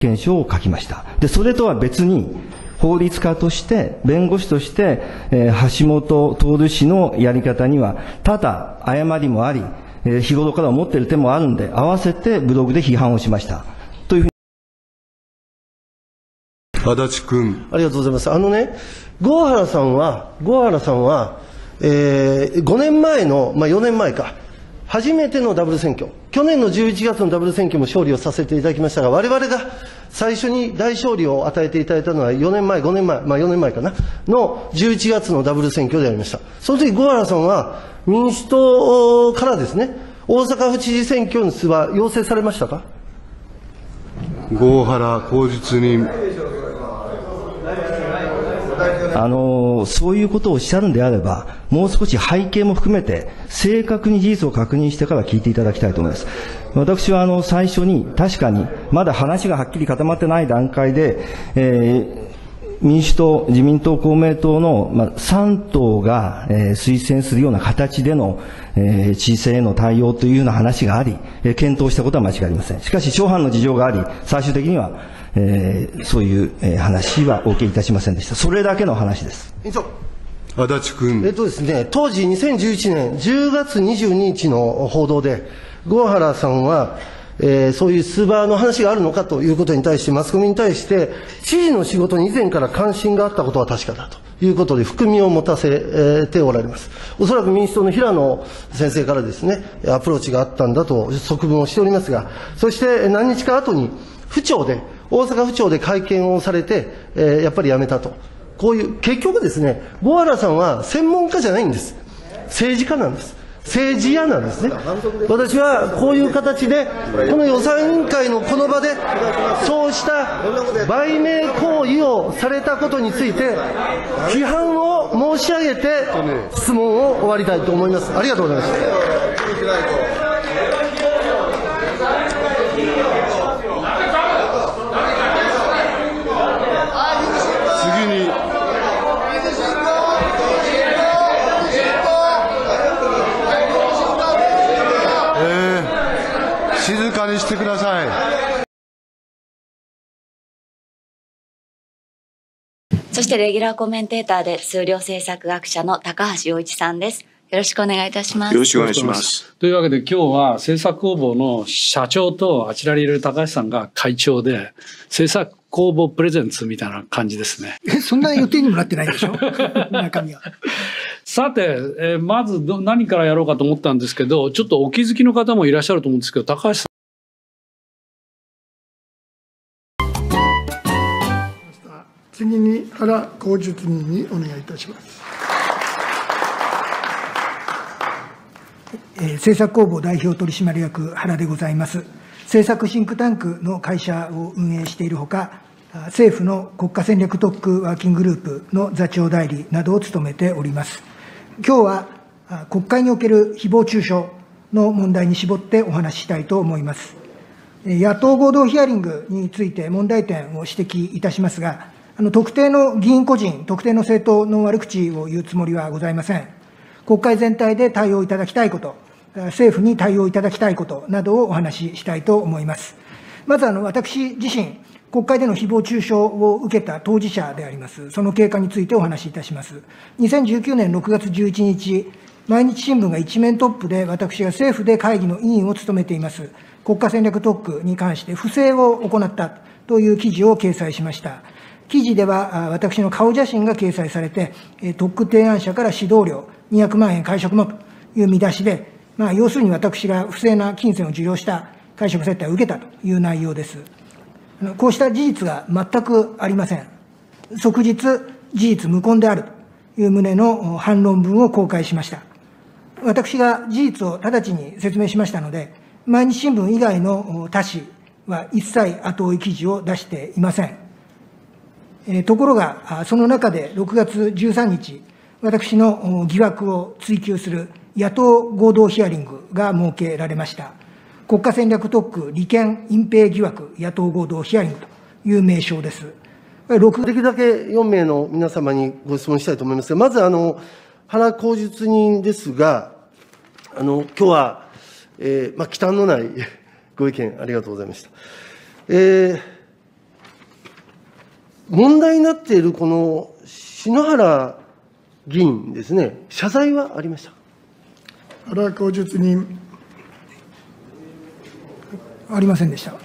見書を書きました。で、それとは別に、法律家として、弁護士として、橋本徹氏のやり方には、多々誤りもあり、日頃から思っている点もあるんで、合わせてブログで批判をしました。というふうに。 足立君。 ありがとうございます。郷原さんは、5年前の、4年前か、初めてのダブル選挙、去年の11月のダブル選挙も勝利をさせていただきましたが、我々が最初に大勝利を与えていただいたのは4年前、5年前、4年前かな、の11月のダブル選挙でありました。その時、郷原さんは民主党からですね、大阪府知事選挙に出馬、要請されましたか。 郷原口実人。 そういうことをおっしゃるんであれば、もう少し背景も含めて、正確に事実を確認してから聞いていただきたいと思います。私は最初に、確かに、まだ話がはっきり固まってない段階で、民主党、自民党、公明党の、3党が、推薦するような形での、知事選への対応というような話があり、検討したことは間違いありません。しかし、諸般の事情があり、最終的には、そういう話はお受けいたしませんでした。それだけの話です。 足立君。 ですね、当時2011年10月22日の報道で、郷原さんは、そういう出馬の話があるのかということに対して、マスコミに対して、知事の仕事に以前から関心があったことは確かだということで、含みを持たせておられます。おそらく民主党の平野先生からですね、アプローチがあったんだと側聞をしておりますが、そして何日か後に、大阪府庁で会見をされて、やっぱり辞めたと。こういう、結局ですね、郷原さんは専門家じゃないんです。政治家なんです。政治家なんですね。私はこういう形で、この予算委員会のこの場で、そうした売名行為をされたことについて、批判を申し上げて、質問を終わりたいと思います。ありがとうございました。 次に。静かにしてください。 そしてレギュラーコメンテーターで数量政策学者の高橋洋一さんです。よろしくお願いいたします。 よろしくお願いします。 というわけで今日は政策工房の社長とあちらにいる高橋さんが会長で政策工房プレゼンツみたいな感じですね。 そんな予定にもなってないでしょ中身は。 さて、まず何からやろうかと思ったんですけど、ちょっとお気づきの方もいらっしゃると思うんですけど、高橋さん。 次に原口述人にお願いいたします。政策工房代表取締役原でございます。政策シンクタンクの会社を運営しているほか、政府の国家戦略特区ワーキンググループの座長代理などを務めております。今日は国会における誹謗中傷の問題に絞ってお話ししたいと思います。野党合同ヒアリングについて問題点を指摘いたしますが、特定の議員個人、特定の政党の悪口を言うつもりはございません。国会全体で対応いただきたいこと、政府に対応いただきたいことなどをお話ししたいと思います。まず私自身、国会での誹謗中傷を受けた当事者であります。その経過についてお話しいたします。2019年6月11日、毎日新聞が一面トップで、私が政府で会議の委員を務めています、国家戦略特区に関して不正を行ったという記事を掲載しました。記事では、私の顔写真が掲載されて、特区提案者から指導料200万円会食もという見出しで、要するに私が不正な金銭を受領した会食接待を受けたという内容です。こうした事実が全くありません。即日、事実無根であるという旨の反論文を公開しました。私が事実を直ちに説明しましたので、毎日新聞以外の他紙は一切後追い記事を出していません。ところが、その中で6月13日、私の疑惑を追及する野党合同ヒアリングが設けられました。国家戦略特区利権隠蔽疑惑野党合同ヒアリングという名称です。 できるだけ4名の皆様にご質問したいと思いますが、まず原口述人ですが、今日は、忌憚のないご意見ありがとうございました。 問題になっているこの篠原議員ですね、謝罪はありました？ 原口述人。ありませんでした。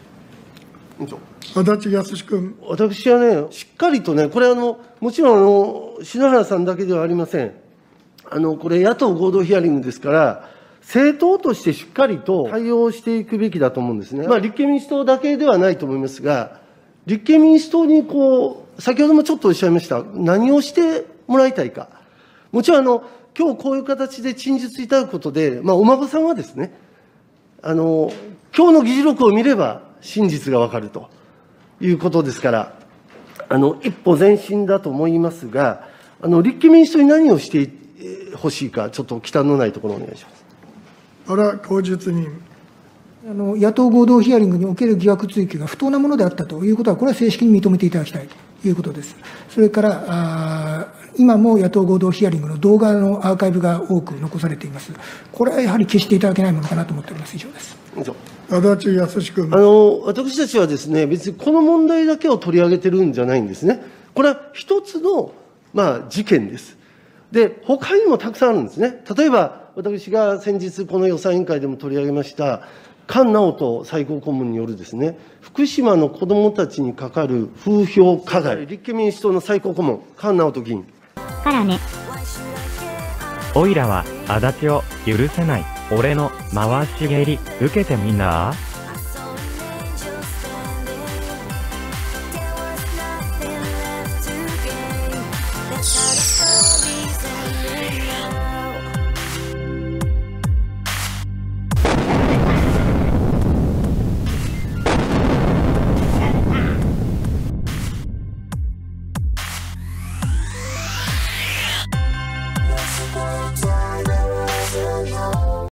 足立康君。 私はね、しっかりとね、これもちろん篠原さんだけではありません。これ、野党合同ヒアリングですから、政党としてしっかりと対応していくべきだと思うんですね。立憲民主党だけではないと思いますが、立憲民主党に先ほどもちょっとおっしゃいました、何をしてもらいたいか。もちろん今日こういう形で陳述いただくことで、お孫さんはですね、今日の議事録を見れば真実がわかるということですから、一歩前進だと思いますが、立憲民主党に何をしてほしいか、ちょっと忌憚のないところをお願いします。 原口述人。野党合同ヒアリングにおける疑惑追及が不当なものであったということは、これは正式に認めていただきたいということです。それから、今も野党合同ヒアリングの動画のアーカイブが多く残されています。これはやはり消していただけないものかなと思っております。以上です。 足立康君。私たちはですね、別にこの問題だけを取り上げてるんじゃないんですね。これは一つの、事件です。で、他にもたくさんあるんですね。例えば、私が先日この予算委員会でも取り上げました、菅直人最高顧問によるですね、福島の子どもたちにかかる風評加害、立憲民主党の最高顧問、菅直人議員。 からね。 おいらは足立を許せない。俺の回し蹴り受けてみんな。